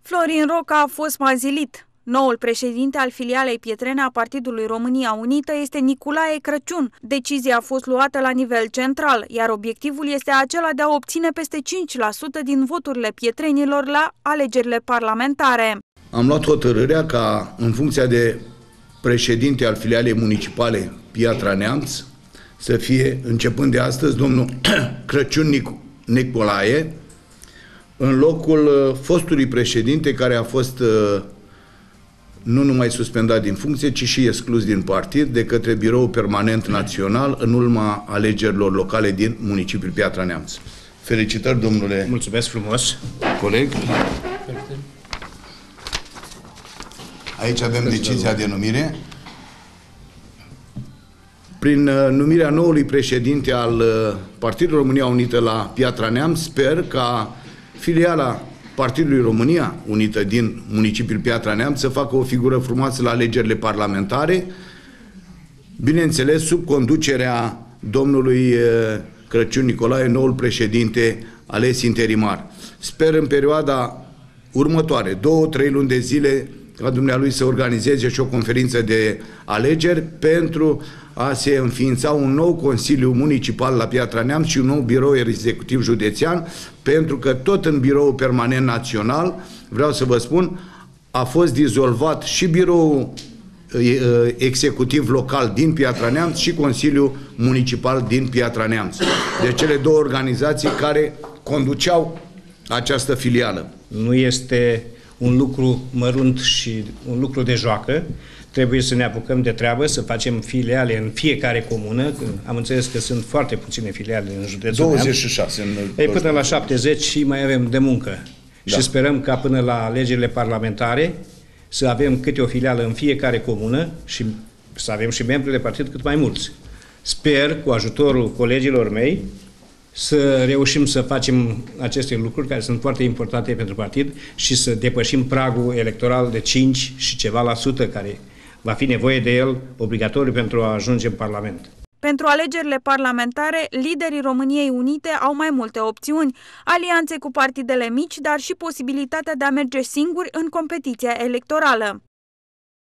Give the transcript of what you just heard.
Florin Roca a fost mazilit. Noul președinte al filialei pietrene a Partidului România Unită este Nicolae Crăciun. Decizia a fost luată la nivel central, iar obiectivul este acela de a obține peste 5% din voturile pietrenilor la alegerile parlamentare. Am luat hotărârea ca, în funcția de președinte al filialei municipale Piatra Neamț, să fie, începând de astăzi, domnul Crăciun Nicolae, în locul fostului președinte care a fost nu numai suspendat din funcție, ci și exclus din partid de către Biroul Permanent Național în urma alegerilor locale din municipiul Piatra Neamț. Felicitări, domnule. Mulțumesc frumos. Coleg. Aici avem decizia de numire. Prin numirea noului președinte al Partidului România Unită la Piatra Neamț, sper ca filiala Partidului România Unită din municipiul Piatra Neamț să facă o figură frumoasă la alegerile parlamentare, bineînțeles sub conducerea domnului Crăciun Nicolae, noul președinte ales interimar. Sper în perioada următoare, 2-3 luni de zile, ca dumnealui să organizeze și o conferință de alegeri pentru a se înființa un nou Consiliu Municipal la Piatra Neamț și un nou birou executiv județean, pentru că tot în Biroul Permanent Național, vreau să vă spun, a fost dizolvat și biroul executiv local din Piatra Neamț și Consiliul Municipal din Piatra Neamț. De cele două organizații care conduceau această filială. Nu este un lucru mărunt și un lucru de joacă. Trebuie să ne apucăm de treabă, să facem filiale în fiecare comună. Am înțeles că sunt foarte puține filiale în județul 26. Până la 70 și mai avem de muncă. Da. Și sperăm ca până la alegerile parlamentare să avem câte o filială în fiecare comună și să avem și membri de partid cât mai mulți. Sper, cu ajutorul colegilor mei, să reușim să facem aceste lucruri care sunt foarte importante pentru partid și să depășim pragul electoral de 5 și ceva la sută care va fi nevoie de el obligatoriu pentru a ajunge în Parlament. Pentru alegerile parlamentare, liderii României Unite au mai multe opțiuni, alianțe cu partidele mici, dar și posibilitatea de a merge singuri în competiția electorală.